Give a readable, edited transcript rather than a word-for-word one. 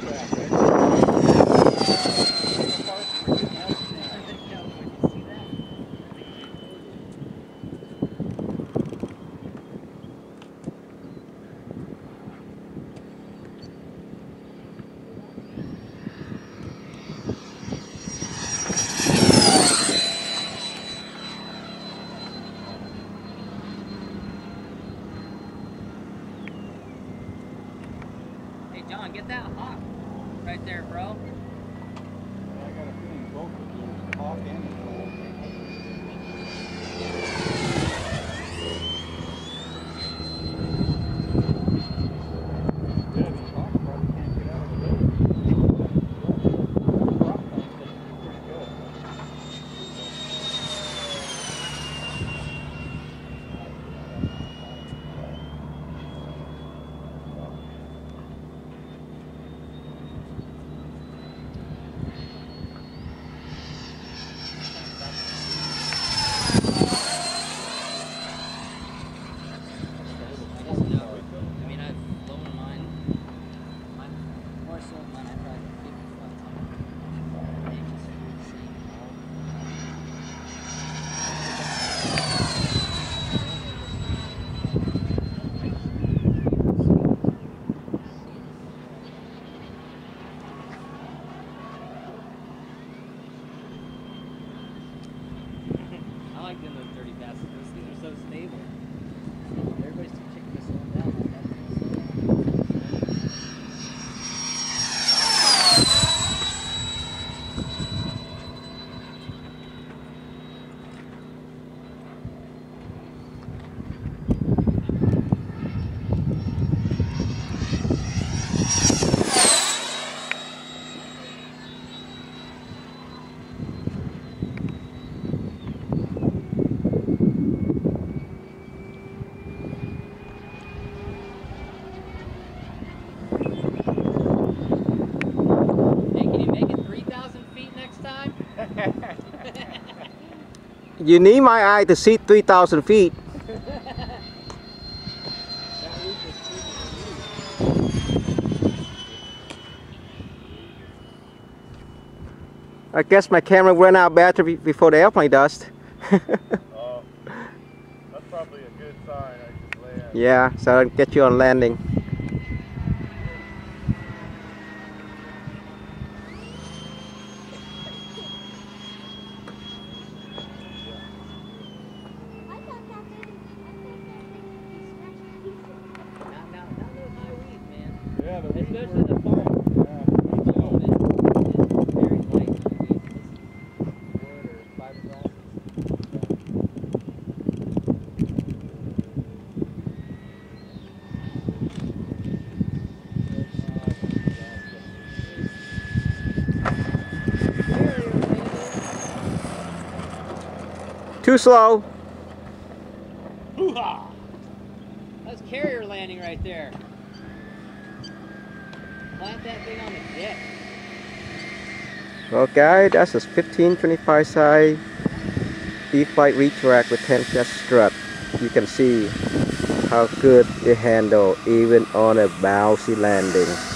John, get that hawk right there, bro. I got a feeling both of these hawk and the cold. Yeah, these hawks probably can't get out of the way. Crop point's looking pretty good. I like them those 30 passes. Those things are so stable. Everybody's too chicken to slow them down. You need my eye to see 3,000 feet. I guess my camera ran out of battery before the airplane does. That's probably a good sign. I should land. Yeah, so I'll get you on landing. Yeah, the especially the foam. Yeah. The foam is very light. Wood or fiberglass. Too slow. Hoo-ha! That's carrier landing right there. Plant that thing on the jet. Well guys, that's a 1525 size E-Flight retract with Tamjets strut. You can see how good it handles even on a bouncy landing.